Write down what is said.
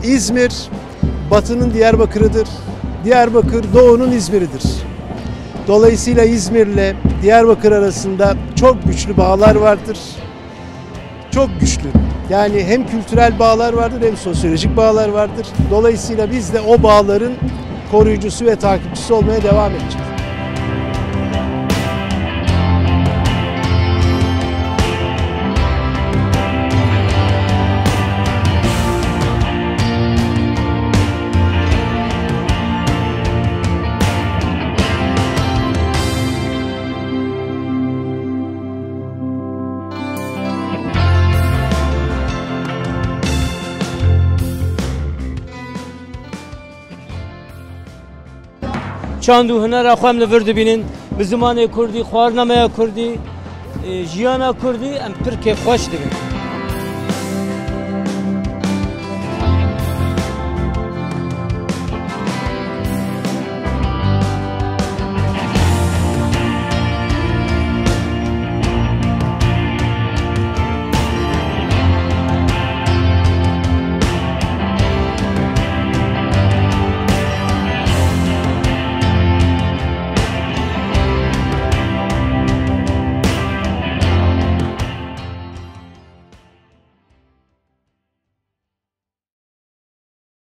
İzmir, Batı'nın Diyarbakır'ıdır. Diyarbakır, Doğu'nun İzmir'idir. Dolayısıyla İzmir'le Diyarbakır arasında çok güçlü bağlar vardır. Çok güçlü. Yani hem kültürel bağlar vardır hem sosyolojik bağlar vardır. Dolayısıyla biz de o bağların koruyucusu ve takipçisi olmaya devam edeceğiz. چاندو هنر اخوام لورد بینن به زمان کردی خوارنامه کردی جیانا کردی ام پر که خوش دبن